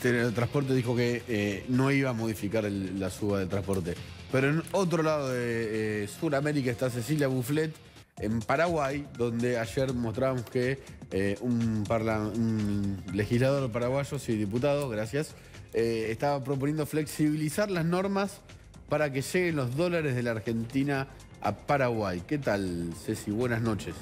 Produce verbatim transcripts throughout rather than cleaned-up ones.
de Transporte dijo que eh, no iba a modificar el, la suba del transporte. Pero en otro lado de eh, Sudamérica está Cecilia Bufflet, en Paraguay, donde ayer mostrábamos que eh, un, parla, un legislador paraguayo, sí, diputado, gracias, eh, estaba proponiendo flexibilizar las normas para que lleguen los dólares de la Argentina a Paraguay. ¿Qué tal, Ceci? Buenas noches.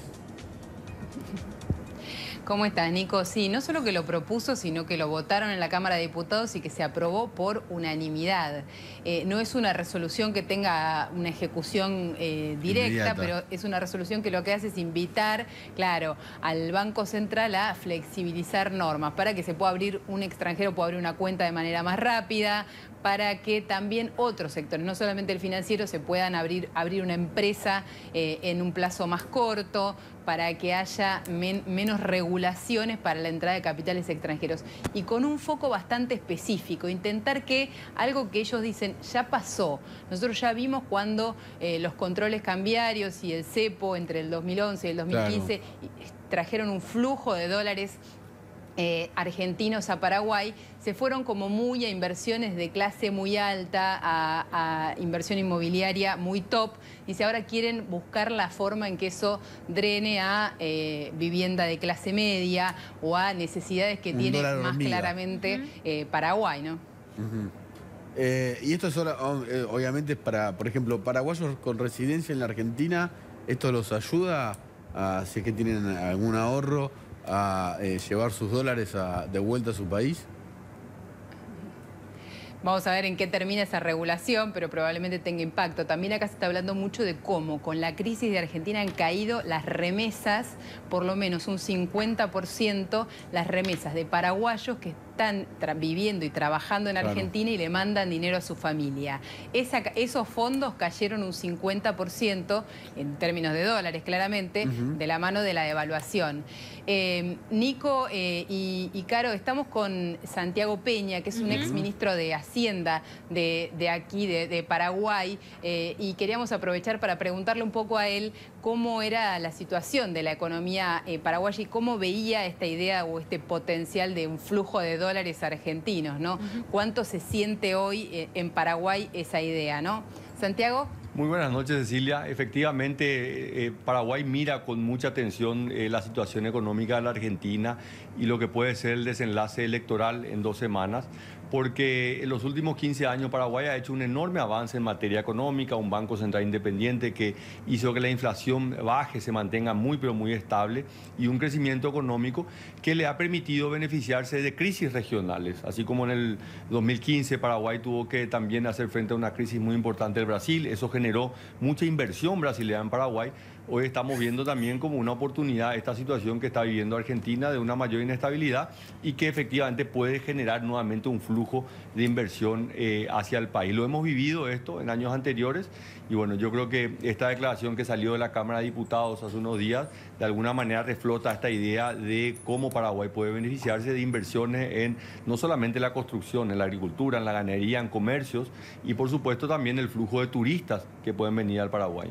¿Cómo estás, Nico? Sí, no solo que lo propuso, sino que lo votaron en la Cámara de Diputados y que se aprobó por unanimidad. Eh, no es una resolución que tenga una ejecución eh, directa, Inmediata. Pero es una resolución que lo que hace es invitar, claro, al Banco Central a flexibilizar normas para que se pueda abrir, un extranjero pueda abrir una cuenta de manera más rápida, para que también otros sectores, no solamente el financiero, se puedan abrir, abrir una empresa eh, en un plazo más corto, para que haya men, menos regulaciones para la entrada de capitales extranjeros. Y con un foco bastante específico, intentar que algo que ellos dicen ya pasó. Nosotros ya vimos cuando eh, los controles cambiarios y el cepo entre el dos mil once y el dos mil quince claro. trajeron un flujo de dólares Eh, argentinos a Paraguay, se fueron como muy a inversiones de clase muy alta, a, a inversión inmobiliaria muy top. Dice, ahora quieren buscar la forma en que eso drene a eh, vivienda de clase media o a necesidades que Un tiene más hormiga. claramente uh-huh. eh, Paraguay, ¿no? Uh-huh. eh, y esto es solo, obviamente para, por ejemplo, paraguayos con residencia en la Argentina, ¿esto los ayuda a, si es que tienen algún ahorro, a eh, llevar sus dólares a, de vuelta a su país? Vamos a ver en qué termina esa regulación, pero probablemente tenga impacto. También acá se está hablando mucho de cómo con la crisis de Argentina han caído las remesas, por lo menos un cincuenta por ciento, las remesas de paraguayos que están viviendo y trabajando en Argentina claro. y le mandan dinero a su familia. Esa, esos fondos cayeron un cincuenta por ciento, en términos de dólares claramente, uh-huh. de la mano de la devaluación. Eh, Nico eh, y, y Caro, estamos con Santiago Peña, que es un uh-huh. exministro de Hacienda de, de aquí, de, de Paraguay, eh, y queríamos aprovechar para preguntarle un poco a él cómo era la situación de la economía eh, paraguaya y cómo veía esta idea o este potencial de un flujo de dólares argentinos, ¿no? Uh-huh. ¿Cuánto se siente hoy eh, en Paraguay esa idea, ¿no? Santiago. Muy buenas noches, Cecilia. Efectivamente, eh, Paraguay mira con mucha atención eh, la situación económica de la Argentina y lo que puede ser el desenlace electoral en dos semanas, porque en los últimos quince años Paraguay ha hecho un enorme avance en materia económica, un Banco Central independiente que hizo que la inflación baje, se mantenga muy pero muy estable, y un crecimiento económico que le ha permitido beneficiarse de crisis regionales, así como en el dos mil quince Paraguay tuvo que también hacer frente a una crisis muy importante del Brasil. Eso generó mucha inversión brasileña en Paraguay. Hoy estamos viendo también como una oportunidad esta situación que está viviendo Argentina de una mayor inestabilidad y que efectivamente puede generar nuevamente un flujo de inversión eh, hacia el país. Lo hemos vivido esto en años anteriores y bueno, yo creo que esta declaración que salió de la Cámara de Diputados hace unos días de alguna manera reflota esta idea de cómo Paraguay puede beneficiarse de inversiones en no solamente la construcción, en la agricultura, en la ganadería, en comercios y por supuesto también el flujo de turistas que pueden venir al Paraguay.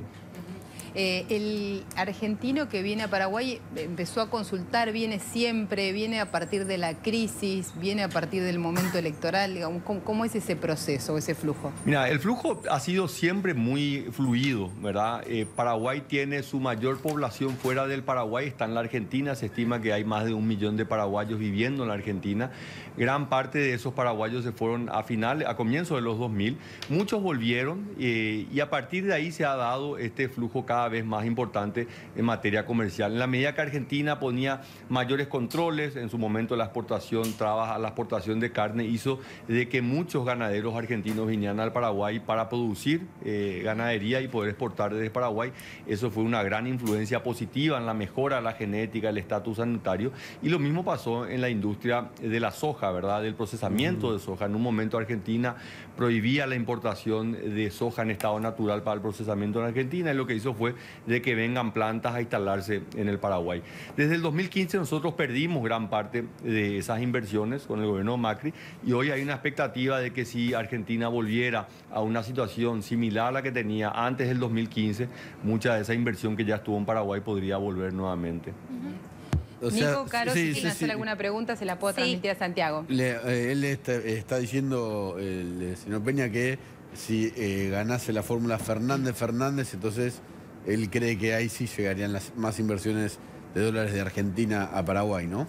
Eh, el argentino que viene a Paraguay empezó a consultar, viene siempre, viene a partir de la crisis, viene a partir del momento electoral, digamos, ¿cómo, cómo es ese proceso, ese flujo? Mira, el flujo ha sido siempre muy fluido, ¿verdad? Eh, Paraguay tiene su mayor población fuera del Paraguay, está en la Argentina, se estima que hay más de un millón de paraguayos viviendo en la Argentina. Gran parte de esos paraguayos se fueron a final, a comienzos de los dos mil, muchos volvieron eh, y a partir de ahí se ha dado este flujo cada vez más importante en materia comercial. En la medida que Argentina ponía mayores controles, en su momento la exportación, trabas, la exportación de carne hizo de que muchos ganaderos argentinos vinieran al Paraguay para producir eh, ganadería y poder exportar desde Paraguay. Eso fue una gran influencia positiva en la mejora de la genética, el estatus sanitario, y lo mismo pasó en la industria de la soja, ¿verdad? Del procesamiento uh-huh. de soja. En un momento Argentina prohibía la importación de soja en estado natural para el procesamiento en Argentina y lo que hizo fue de que vengan plantas a instalarse en el Paraguay. Desde el dos mil quince nosotros perdimos gran parte de esas inversiones con el gobierno de Macri y hoy hay una expectativa de que si Argentina volviera a una situación similar a la que tenía antes del dos mil quince, mucha de esa inversión que ya estuvo en Paraguay podría volver nuevamente. Uh-huh. O sea, Nico, Caro, sí, si sí, quieren sí. hacer alguna pregunta, se la puedo Sí. transmitir a Santiago. Le- eh, él está, está diciendo, el señor Peña, que si eh, ganase la fórmula Fernández-Fernández, entonces él cree que ahí sí llegarían las más inversiones de dólares de Argentina a Paraguay, ¿no?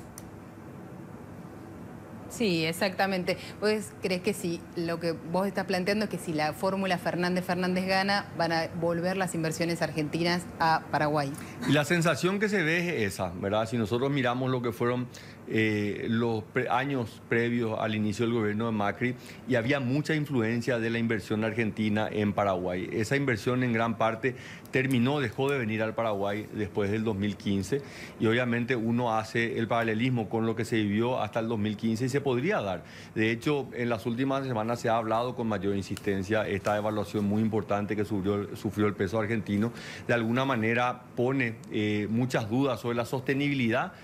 Sí, exactamente. ¿Vos crees que si lo que vos estás planteando es que si la fórmula Fernández-Fernández gana, van a volver las inversiones argentinas a Paraguay? Y la sensación que se ve es esa, ¿verdad? Si nosotros miramos lo que fueron eh, los pre- años previos al inicio del gobierno de Macri, y había mucha influencia de la inversión argentina en Paraguay. Esa inversión en gran parte terminó, dejó de venir al Paraguay después del dos mil quince, y obviamente uno hace el paralelismo con lo que se vivió hasta el dos mil quince y se podría dar. De hecho, en las últimas semanas se ha hablado con mayor insistencia esta evaluación muy importante que sufrió, sufrió el peso argentino. De alguna manera pone eh, muchas dudas sobre la sostenibilidad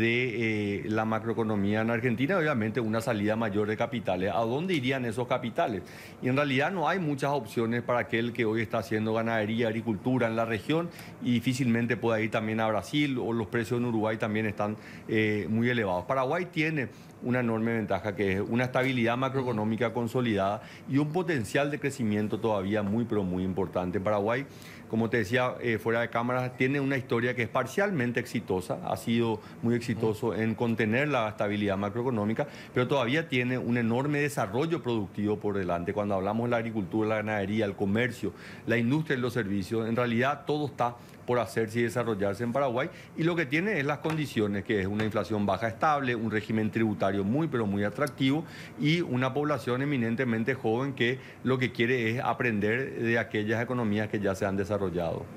de eh, la macroeconomía en Argentina, obviamente una salida mayor de capitales. ¿A dónde irían esos capitales? Y en realidad no hay muchas opciones para aquel que hoy está haciendo ganadería, agricultura en la región, y difícilmente pueda ir también a Brasil, o los precios en Uruguay también están eh, muy elevados. Paraguay tiene una enorme ventaja, que es una estabilidad macroeconómica consolidada y un potencial de crecimiento todavía muy, pero muy importante. Paraguay, como te decía, eh, fuera de cámara, tiene una historia que es parcialmente exitosa, ha sido muy exitoso en contener la estabilidad macroeconómica, pero todavía tiene un enorme desarrollo productivo por delante. Cuando hablamos de la agricultura, la ganadería, el comercio, la industria y los servicios, en realidad todo está por hacerse y desarrollarse en Paraguay, y lo que tiene es las condiciones, que es una inflación baja estable, un régimen tributario muy pero muy atractivo y una población eminentemente joven que lo que quiere es aprender de aquellas economías que ya se han desarrollado.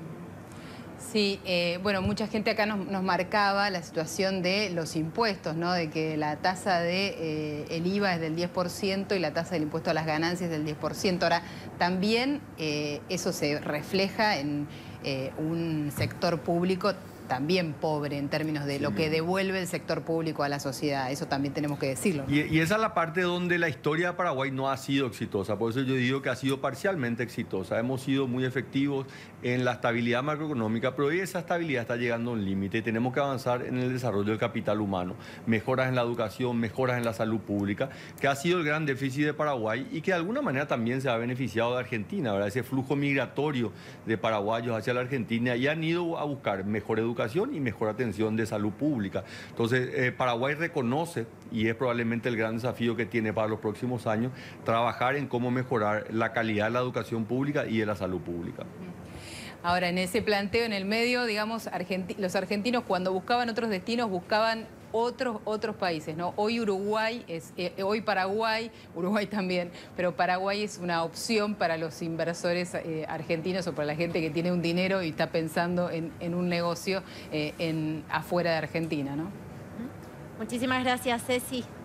Sí, eh, bueno, mucha gente acá nos, nos marcaba la situación de los impuestos, ¿no? De que la tasa de eh, el I V A es del diez por ciento y la tasa del impuesto a las ganancias es del diez por ciento. Ahora, también eh, eso se refleja en eh, un sector público también pobre en términos de lo que devuelve el sector público a la sociedad. Eso también tenemos que decirlo, ¿no? Y, y esa es la parte donde la historia de Paraguay no ha sido exitosa. Por eso yo digo que ha sido parcialmente exitosa. Hemos sido muy efectivos en la estabilidad macroeconómica, pero hoy esa estabilidad está llegando a un límite y tenemos que avanzar en el desarrollo del capital humano. Mejoras en la educación, mejoras en la salud pública, que ha sido el gran déficit de Paraguay y que de alguna manera también se ha beneficiado de Argentina, ¿verdad? Ese flujo migratorio de paraguayos hacia la Argentina, y han ido a buscar mejor educación y mejor atención de salud pública. Entonces, eh, Paraguay reconoce, y es probablemente el gran desafío que tiene para los próximos años, trabajar en cómo mejorar la calidad de la educación pública y de la salud pública. Ahora, en ese planteo, en el medio, digamos, argenti- los argentinos cuando buscaban otros destinos buscaban otros otros países, ¿no? Hoy Uruguay, es, eh, hoy Paraguay, Uruguay también, pero Paraguay es una opción para los inversores eh, argentinos o para la gente que tiene un dinero y está pensando en, en un negocio eh, en, afuera de Argentina, ¿no? Muchísimas gracias, Ceci.